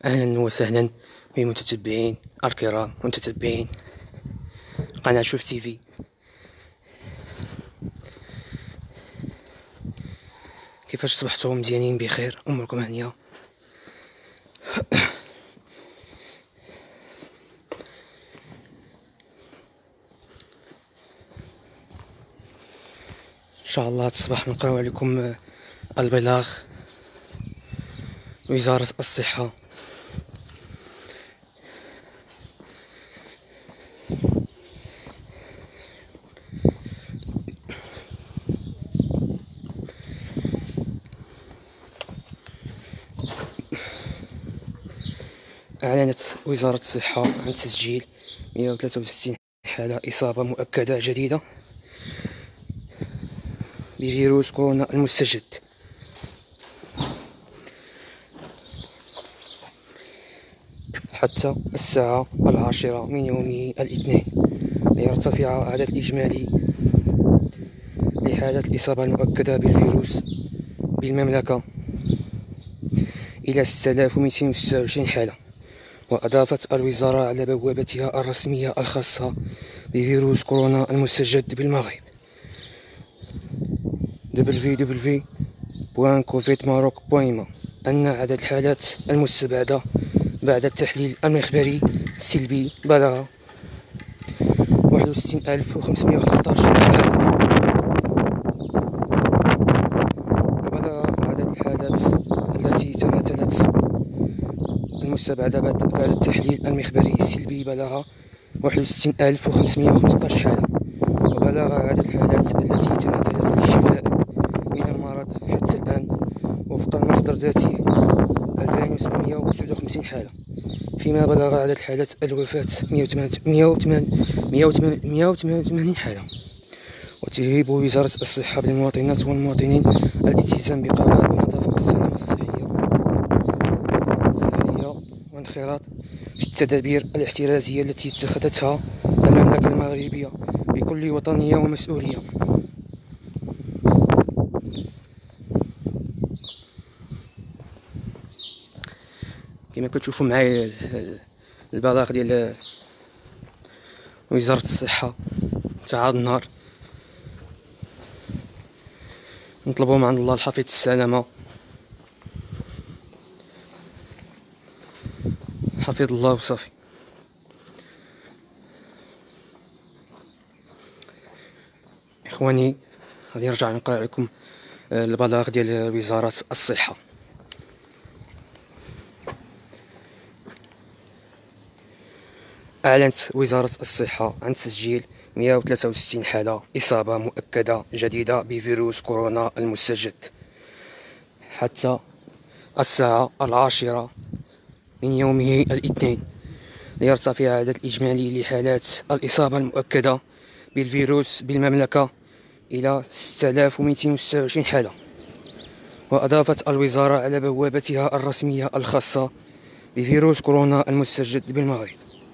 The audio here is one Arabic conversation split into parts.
أهلا وسهلا بمتتبعين الكرام ومتتبعين قناة شوف تيفي. كيفاش صبحتوا؟ مزيانين بخير؟ أموركم هانية؟ إن شاء الله هاد الصباح نقراو عليكم البلاغ وزارة الصحة أعلنت وزارة الصحة عن تسجيل 163 حالة إصابة مؤكدة جديدة بفيروس كورونا المستجد. حتى الساعة 10 من يوم الاثنين ليرتفع عدد الإجمالي لحالات الإصابة المؤكدة بالفيروس بالمملكة إلى 6226 حالة. وأضافت الوزارة على بوابتها الرسمية الخاصة بفيروس كورونا المستجد بالمغرب www.covidmaroc.ma أن عدد الحالات المستبعدة بعد التحليل المخبري السلبي بلغ 61515 حالة. وبلغ عدد الحالات التي تماثلت المستبعدة بعد التحليل المخبري السلبي بلغ 61515 حالة. وبلغ عدد الحالات التي تماثلت للشفاء من المرض حتى الآن وفق المصدر ذاته 2759 حالة، فيما بلغ عدد حالات الوفاة 188 حالة. وتهيب وزارة الصحة بالمواطنات والمواطنين الالتزام بقواعد النظافة والسلامة الصحية وانخراط في التدابير الاحترازية التي اتخذتها المملكة المغربية بكل وطنية ومسؤولية. كما كتشوفوا معايا البلاغ ديال وزارة الصحة تاع هذا النهار. نطلبوا من الله الحفيظ السلامة، حفظ الله وصافي. اخواني غادي نرجع نقرا لكم البلاغ ديال وزارة الصحة. أعلنت وزارة الصحة عن تسجيل 163 حالة إصابة مؤكدة جديدة بفيروس كورونا المستجد حتى الساعة 10 من يومه الاثنين، ليرتفع عدد الإجمالي لحالات الإصابة المؤكدة بالفيروس بالمملكة إلى 6226 حالة. وأضافت الوزارة على بوابتها الرسمية الخاصة بفيروس كورونا المستجد بالمغرب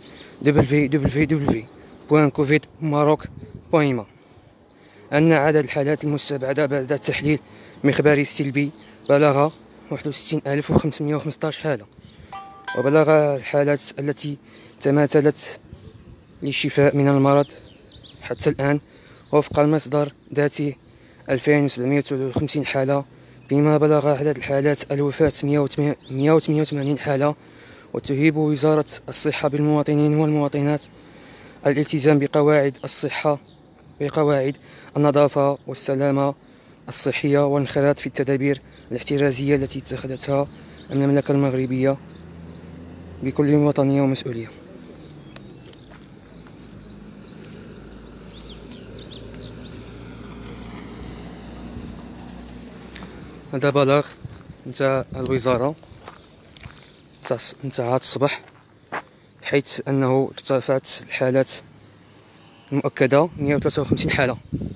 www.covidmaroc.ma أن عدد الحالات المستبعدة بعد التحليل المخبري السلبي بلغ 61515 حالة. وبلغ الحالات التي تماثلت للشفاء من المرض حتى الآن وفق المصدر ذاته 2759 حالة، بما بلغ عدد الحالات الوفاة 188 حالة. وتهيب وزارة الصحة بالمواطنين والمواطنات الالتزام بقواعد الصحة بقواعد النظافة والسلامة الصحية والانخراط في التدابير الاحترازية التي اتخذتها المملكة المغربية بكل وطنية ومسؤولية. هذا بلاغ نتاع الوزارة نتاع هذا الصباح، حيث أنه ارتفعت الحالات المؤكدة 153 حالة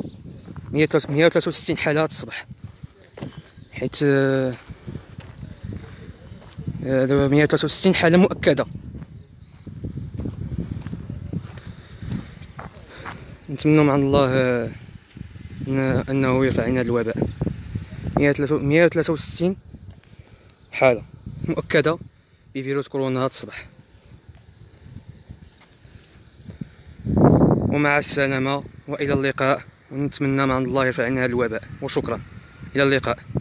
163 حالة هذا الصباح، حيث 163 حالة مؤكدة. نتمنى من الله أنه يرفع عنا هذا الوباء. 163 حالة مؤكدة بفيروس كورونا هذا الصباح. ومع السلامة وإلى اللقاء، ونتمنى من عند الله يرفع عنا هذا الوباء، وشكرا، إلى اللقاء.